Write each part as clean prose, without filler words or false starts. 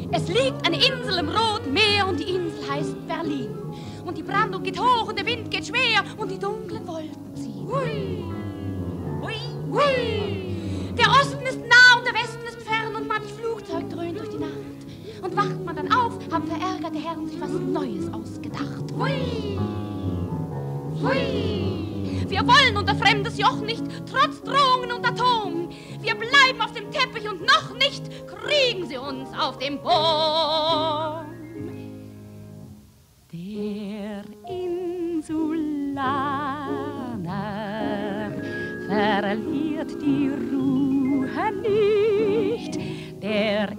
Es liegt eine Insel im Roten Meer und die Insel heißt Berlin. Und die Brandung geht hoch und der Wind geht schwer und die dunklen Wolken ziehen. Hui, hui, hui. Der Osten ist nah und der Westen ist fern und manch Flugzeug dröhnt durch die Nacht. Und wacht man dann auf, haben verärgerte Herren sich was Neues ausgedacht. Hui, hui. Wir wollen unter fremdes Joch nicht, trotz Drohungen und Atom. Wir bleiben auf dem Teppich und noch nicht kriegen sie uns auf dem Boden. Der Insulaner verliert die Ruhe nicht. Der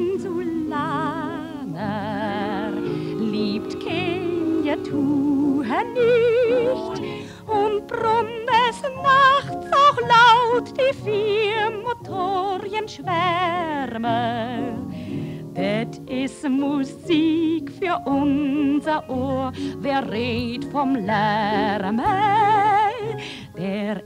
Insulaner liebt keine Tue nicht und brummt es nachts auch laut die 4 Motorien schwärmen. Das ist Musik für unser Ohr, wer redet vom Lärm? Der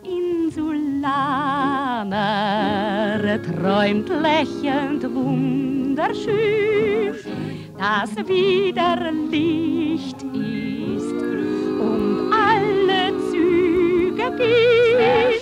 Insulaner träumt lächelnd wunderschön, dass wieder Licht ist und alle Züge gehen.